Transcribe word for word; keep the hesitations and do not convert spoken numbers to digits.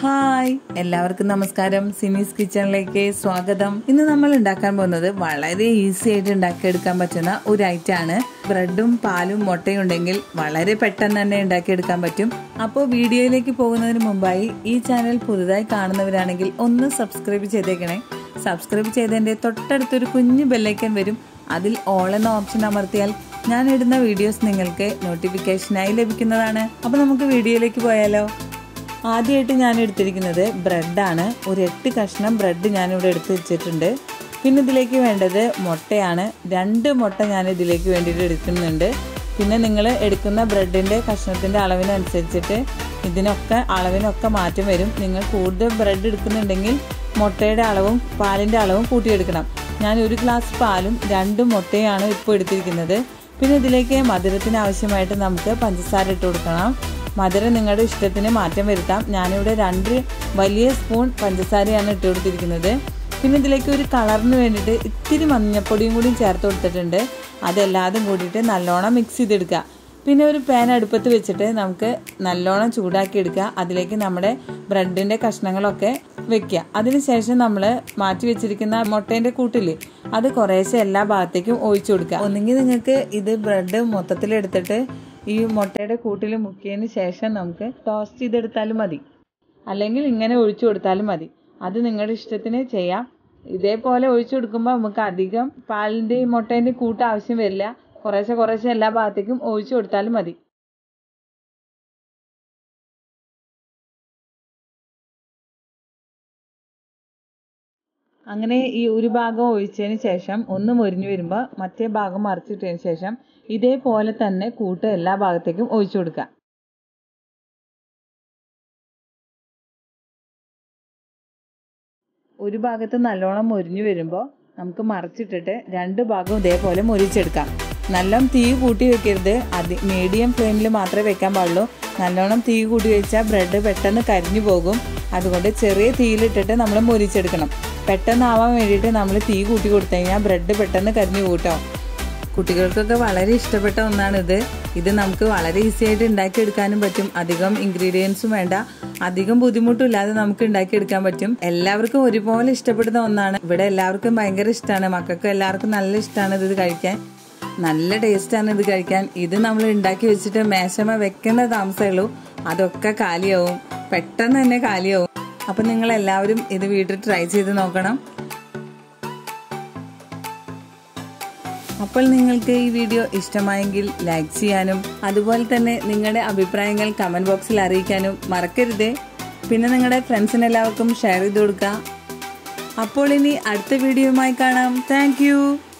Hi എല്ലാവർക്കും നമസ്കാരം. സിമീസ് കിച്ചണിലേക്ക് സ്വാഗതം. ഇന്ന് നമ്മൾ ഉണ്ടാക്കാൻ പോകുന്നത് വളരെ ഈസി ആയിട്ട് ഉണ്ടാക്കിയെടുക്കാൻ പറ്റുന്ന ഒരു ഐറ്റം ആണ്. ബ്രെഡും പാലും മുട്ടയും ഉണ്ടെങ്കിൽ വളരെ പെട്ടെന്ന് തന്നെ ഉണ്ടാക്കിയെടുക്കാൻ പറ്റും. അപ്പോൾ വീഡിയോയിലേക്ക് പോകുന്നതിന് മുമ്പായി ഈ ചാനൽ പുതുതായി കാണുന്നവരാണെങ്കിൽ ഒന്ന് സബ്സ്ക്രൈബ് ചെയ്തേക്കണേ. സബ്സ്ക്രൈബ് ചെയ്തതിന്റെ തൊട്ടടുത്തൊരു കുഞ്ഞു ബെല്ലൈക്കൻ വരും. അതിൽ ഓൾ എന്ന ഓപ്ഷൻ അമർത്തിയാൽ ഞാൻ ഇടുന്ന വീഡിയോസ് നിങ്ങൾക്ക് നോട്ടിഫിക്കേഷനായി ലഭിക്കുന്നതാണ്. അപ്പോൾ നമുക്ക് വീഡിയോയിലേക്ക് പോയാലോ. ആദ്യമായിട്ട് ഞാൻ എടുത്തിരിക്കുന്നത് ബ്രെഡാണ്. ഒരു എട്ട് കഷ്ണം ബ്രെഡ് ഞാനിവിടെ എടുത്ത് വെച്ചിട്ടുണ്ട്. പിന്നെ ഇതിലേക്ക് വേണ്ടത് മുട്ടയാണ്. രണ്ട് മുട്ട ഞാൻ ഇതിലേക്ക് വേണ്ടിയിട്ട് എടുക്കുന്നുണ്ട്. പിന്നെ നിങ്ങൾ എടുക്കുന്ന ബ്രെഡിൻ്റെ കഷ്ണത്തിൻ്റെ അളവിനനുസരിച്ചിട്ട് ഇതിനൊക്കെ അളവിനൊക്കെ മാറ്റം വരും. നിങ്ങൾ കൂടുതൽ ബ്രെഡ് എടുക്കുന്നുണ്ടെങ്കിൽ മുട്ടയുടെ അളവും പാലിൻ്റെ അളവും കൂട്ടിയെടുക്കണം. ഞാൻ ഒരു ഗ്ലാസ് പാലും രണ്ട് മുട്ടയാണ് ഇപ്പോൾ എടുത്തിരിക്കുന്നത്. പിന്നെ ഇതിലേക്ക് മധുരത്തിന് ആവശ്യമായിട്ട് നമുക്ക് പഞ്ചസാര ഇട്ട് കൊടുക്കണം. മധുരം നിങ്ങളുടെ ഇഷ്ടത്തിന് മാറ്റം വരുത്താം. ഞാനിവിടെ രണ്ട് വലിയ സ്പൂൺ പഞ്ചസാരയാണ് ഇട്ട് കൊടുത്തിരിക്കുന്നത്. പിന്നെ ഇതിലേക്ക് ഒരു കളറിന് വേണ്ടിയിട്ട് ഇത്തിരി മഞ്ഞൾപ്പൊടിയും കൂടി ചേർത്ത് കൊടുത്തിട്ടുണ്ട്. അതെല്ലാതും കൂടിയിട്ട് നല്ലോണം മിക്സ് ചെയ്തെടുക്കുക. പിന്നെ ഒരു പാൻ അടുപ്പത്ത് വെച്ചിട്ട് നമുക്ക് നല്ലോണം ചൂടാക്കി എടുക്കുക. അതിലേക്ക് നമ്മുടെ ബ്രെഡിൻ്റെ കഷ്ണങ്ങളൊക്കെ വെക്കുക. അതിനുശേഷം നമ്മൾ മാറ്റി വെച്ചിരിക്കുന്ന മുട്ടേൻ്റെ കൂട്ടില് അത് കുറേശ്ശെ എല്ലാ ഭാഗത്തേക്കും ഒഴിച്ചു കൊടുക്കുക. ഒന്നെങ്കിൽ നിങ്ങൾക്ക് ഇത് ബ്രെഡ് മൊത്തത്തിലെടുത്തിട്ട് ഈ മുട്ടയുടെ കൂട്ടിൽ മുക്കിയതിന് ശേഷം നമുക്ക് ടോസ്റ്റ് ചെയ്തെടുത്താലും മതി, അല്ലെങ്കിൽ ഇങ്ങനെ ഒഴിച്ചു കൊടുത്താലും മതി. അത് നിങ്ങളുടെ ഇഷ്ടത്തിന് ചെയ്യാം. ഇതേപോലെ ഒഴിച്ചു കൊടുക്കുമ്പോൾ നമുക്ക് അധികം പാലിൻ്റെയും മുട്ടേൻ്റെയും കൂട്ട് ആവശ്യം വരില്ല. കുറേശ്ശെ കുറേശ്ശെ എല്ലാ ഭാഗത്തേക്കും ഒഴിച്ചു കൊടുത്താലും മതി. അങ്ങനെ ഈ ഒരു ഭാഗം ഒഴിച്ചതിന് ശേഷം ഒന്ന് മൊരിഞ്ഞു വരുമ്പോൾ മറ്റേ ഭാഗം മറിച്ചിട്ടതിന് ശേഷം ഇതേപോലെ തന്നെ കൂട്ട് എല്ലാ ഭാഗത്തേക്കും ഒഴിച്ചു കൊടുക്കുക. ഒരു ഭാഗത്ത് നല്ലോണം മൊരിഞ്ഞു വരുമ്പോൾ നമുക്ക് മറിച്ചിട്ടിട്ട് രണ്ട് ഭാഗവും ഇതേപോലെ മൊരിച്ചെടുക്കാം. നല്ലോണം തീ കൂട്ടി വെക്കരുത്. അതി മീഡിയം ഫ്ലെയിമിൽ മാത്രമേ വെക്കാൻ പാടുള്ളൂ. നല്ലോണം തീ കൂട്ടി വെച്ചാൽ ബ്രെഡ് പെട്ടെന്ന് കരിഞ്ഞു പോകും. അതുകൊണ്ട് ചെറിയ തീയിലിട്ടിട്ട് നമ്മൾ മൊരിച്ചെടുക്കണം. പെട്ടെന്നാവാൻ വേണ്ടിയിട്ട് നമ്മൾ തീ കൂട്ടി കൊടുത്തു കഴിഞ്ഞാൽ ബ്രെഡ് പെട്ടെന്ന് കരിഞ്ഞു കൂട്ടാം. കുട്ടികൾക്കൊക്കെ വളരെ ഇഷ്ടപ്പെട്ട ഒന്നാണിത്. ഇത് നമുക്ക് വളരെ ഈസി ആയിട്ട് ഉണ്ടാക്കിയെടുക്കാനും പറ്റും. അധികം ഇൻഗ്രീഡിയൻസും വേണ്ട, അധികം ബുദ്ധിമുട്ടില്ലാതെ നമുക്ക് ഉണ്ടാക്കിയെടുക്കാൻ പറ്റും. എല്ലാവർക്കും ഒരുപോലെ ഇഷ്ടപ്പെടുന്ന ഒന്നാണ്. ഇവിടെ എല്ലാവർക്കും ഭയങ്കര ഇഷ്ടമാണ്. മക്കൾക്ക് എല്ലാവർക്കും നല്ല ഇഷ്ടമാണ് ഇത് കഴിക്കാൻ. നല്ല ടേസ്റ്റാണ് ഇത് കഴിക്കാൻ. ഇത് നമ്മൾ ഉണ്ടാക്കി വെച്ചിട്ട് മേശമ വെക്കേണ്ട താമസമേ ഉള്ളൂ. അതൊക്കെ കാലിയാവും, പെട്ടെന്ന് തന്നെ കാലിയാവും. അപ്പം നിങ്ങൾ എല്ലാവരും ഇത് വീട്ടിൽ ട്രൈ ചെയ്ത് നോക്കണം. അപ്പോൾ നിങ്ങൾക്ക് ഈ വീഡിയോ ഇഷ്ടമായെങ്കിൽ ലൈക്ക് ചെയ്യാനും അതുപോലെ തന്നെ നിങ്ങളുടെ അഭിപ്രായങ്ങൾ കമൻറ്റ് ബോക്സിൽ അറിയിക്കാനും മറക്കരുത്. പിന്നെ നിങ്ങളുടെ ഫ്രണ്ട്സിന് എല്ലാവർക്കും ഷെയർ ചെയ്ത് കൊടുക്കുക. അപ്പോൾ ഇനി അടുത്ത വീഡിയോയുമായി കാണാം. താങ്ക്